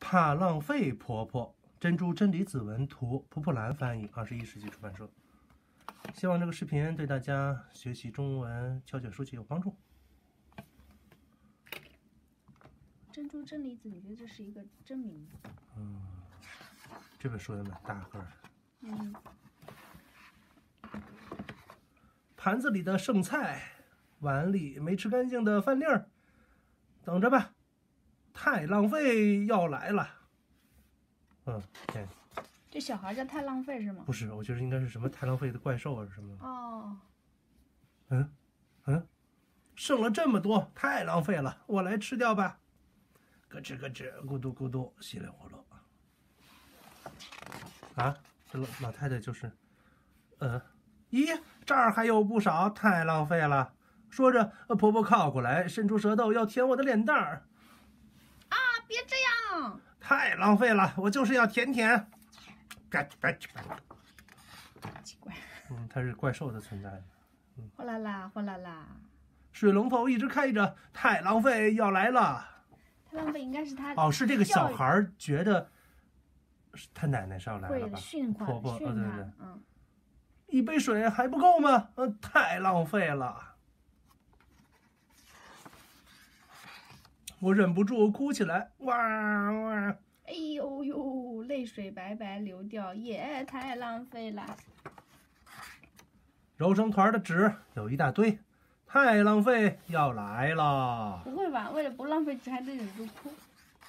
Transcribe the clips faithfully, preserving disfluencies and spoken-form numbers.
怕浪费婆婆，珍珠真理子文图，蒲蒲兰翻译，二十一世纪出版社。希望这个视频对大家学习中文敲卷书籍有帮助。 珍珠真理子，你觉得这是一个真名？ 嗯，这本书也蛮大个的。 嗯。 盘子里的剩菜，碗里没吃干净的饭粒儿，等着吧，太浪费要来了。嗯，对。 这小孩叫太浪费是吗？ 不是，我觉得应该是什么太浪费的怪兽啊什么的。 哦。 嗯嗯，剩了这么多，太浪费了，我来吃掉吧。咯吱咯吱，咕嘟咕嘟，稀里呼噜。啊，这老老太太就是，呃，咦，这儿还有不少，太浪费了。说着，婆婆靠过来，伸出舌头要舔我的脸蛋儿。 啊，别这样！ 太浪费了，我就是要舔舔。吧唧吧唧吧唧。 奇怪。 嗯，它是怪兽的存在。 嗯。哗啦啦，哗啦啦。 水龙头一直开着，太浪费要来了。 太浪费应该是他哦，是这个小孩觉得，他奶奶是要来了吧？ 训话， 婆婆， 训哦对对， 嗯。 一杯水还不够吗？嗯，太浪费了。我忍不住哭起来，哇哇！ 哎呦呦，泪水白白流掉，也太浪费了。 揉成团的纸有一大堆，太浪费要来了。 不会吧？为了不浪费纸还得忍住哭？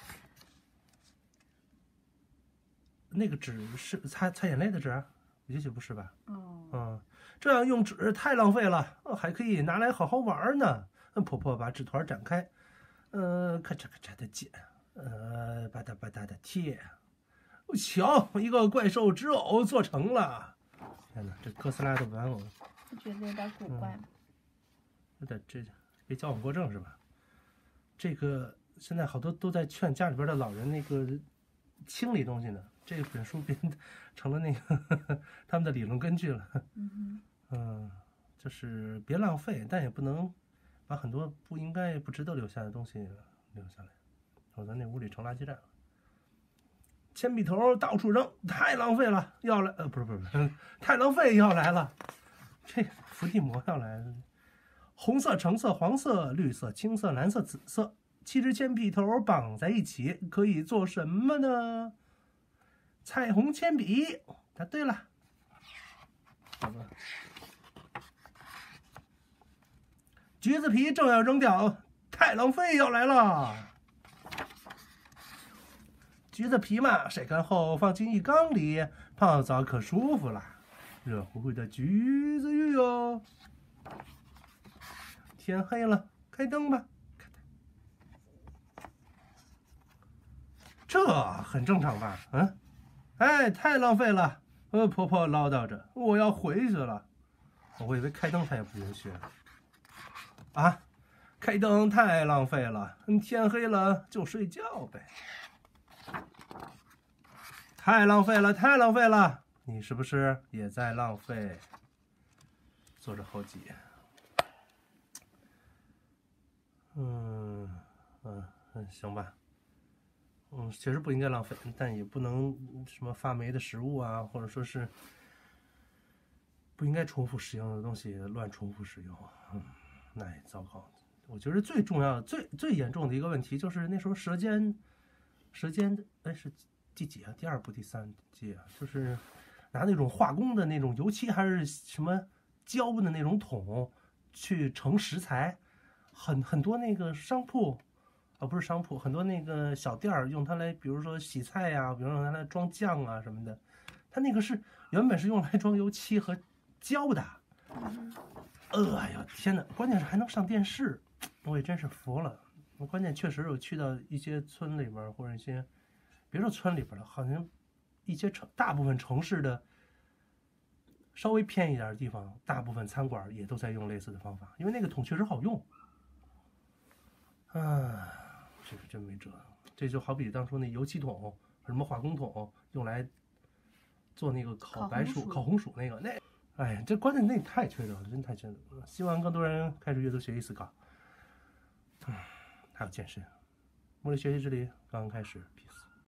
那个纸是擦擦眼泪的纸？也许不是吧？ 哦。 嗯，这样用纸太浪费了，还可以拿来好好玩呢。婆婆把纸团展开，呃，咔嚓咔嚓的剪，呃，吧嗒吧嗒的贴。瞧，一个怪兽纸偶做成了。天哪，这哥斯拉的玩偶， 我觉得有点古怪。 嗯、有点这别矫枉过正是吧？这个现在好多都在劝家里边的老人那个清理东西呢。这本书变成了那个呵呵他们的理论根据了。 嗯嗯，就是别浪费，但也不能把很多不应该、不值得留下的东西留下来，否则那屋里成垃圾站了。铅笔头到处扔，太浪费了，要来呃不是不是不是，太浪费要来了。这伏地魔要来了。红色、橙色、黄色、绿色、青色、蓝色、紫色，七支铅笔头绑在一起可以做什么呢？彩虹铅笔，答对了。好吧。橘子皮正要扔掉，太浪费要来了。橘子皮嘛，晒干后放进浴缸里泡澡可舒服了，热乎乎的橘子浴哦。天黑了，开灯吧。这很正常吧？嗯。哎，太浪费了！呃，婆婆唠叨着，我要回去了。我以为开灯她也不允许。啊，开灯太浪费了，天黑了就睡觉呗。太浪费了，太浪费了！你是不是也在浪费？坐着后几。嗯嗯嗯，行吧。嗯，确实不应该浪费，但也不能什么发霉的食物啊，或者说是不应该重复使用的东西乱重复使用，嗯，那也糟糕。我觉得最重要、最最严重的一个问题就是那时候舌尖，舌尖，哎是第几啊？第二部、第三季啊？就是拿那种化工的那种油漆还是什么胶的那种桶去盛食材，很很多那个商铺。啊，不是商铺，很多那个小店儿用它来，比如说洗菜呀、啊，比如说用它来装酱啊什么的，它那个是原本是用来装油漆和胶的。呃，哎呀，天哪！关键是还能上电视，我也真是服了。关键确实有去到一些村里边或者一些，别说村里边了，好像一些城大部分城市的稍微偏一点的地方，大部分餐馆也都在用类似的方法，因为那个桶确实好用。啊。这个真没辙，这就好比当初那油漆桶、什么化工桶用来做那个烤白薯、烤红薯那个，那，哎呀，这关键那太缺德了，真太缺德了。希望更多人开始阅读、学习、思考，嗯，还有健身。茉莉学习之旅刚刚开始 ，peace。